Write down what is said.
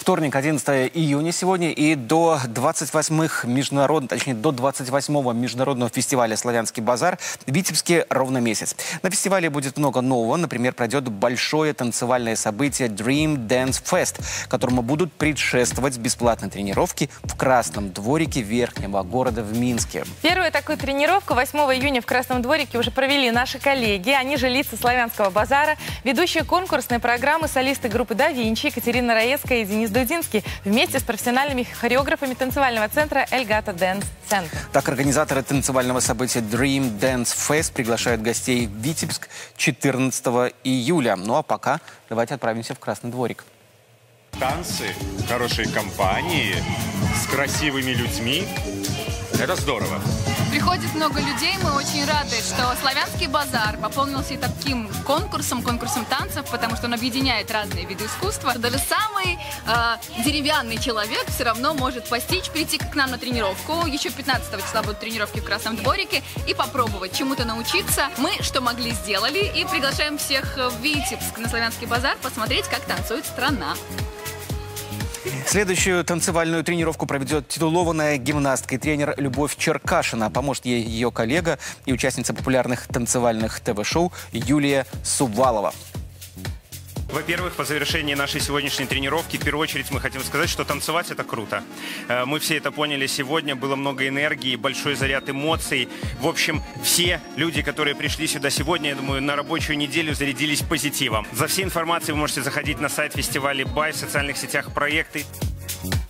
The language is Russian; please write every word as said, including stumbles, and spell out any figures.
Вторник, одиннадцатое июня сегодня, и до двадцать восьмых международного, точнее до двадцать восьмого международного фестиваля «Славянский базар» в Витебске ровно месяц. На фестивале будет много нового. Например, пройдет большое танцевальное событие Dream Dance Fest, которому будут предшествовать бесплатные тренировки в Красном дворике Верхнего города в Минске. Первую такую тренировку восьмого июня в Красном дворике уже провели наши коллеги. Они же лица «Славянского базара», ведущие конкурсной программы, солисты группы «Да Винчи» Екатерина Раевская и Денис Дудинский вместе с профессиональными хореографами танцевального центра «Эльгата Dance Center». Так, организаторы танцевального события Dream Dance Fest приглашают гостей в Витебск четырнадцатого июля. Ну а пока давайте отправимся в Красный дворик. Танцы, хорошие компании, с красивыми людьми. Это здорово. Приходит много людей, мы очень рады, что «Славянский базар» пополнился и таким конкурсом, конкурсом танцев, потому что он объединяет разные виды искусства. Даже самый э, деревянный человек все равно может постичь, прийти к нам на тренировку. Еще пятнадцатого числа будут тренировки в Красном дворике и попробовать чему-то научиться. Мы что могли сделали и приглашаем всех в Витебск на «Славянский базар» посмотреть, как танцует страна. Следующую танцевальную тренировку проведет титулованная гимнастка и тренер Любовь Черкашина. Поможет ей ее коллега и участница популярных танцевальных ТВ-шоу Юлия Сувалова. Во-первых, по завершении нашей сегодняшней тренировки, в первую очередь мы хотим сказать, что танцевать – это круто. Мы все это поняли сегодня, было много энергии, большой заряд эмоций. В общем, все люди, которые пришли сюда сегодня, я думаю, на рабочую неделю зарядились позитивом. За всей информацией вы можете заходить на сайт фестиваля «Бай», в социальных сетях проекты.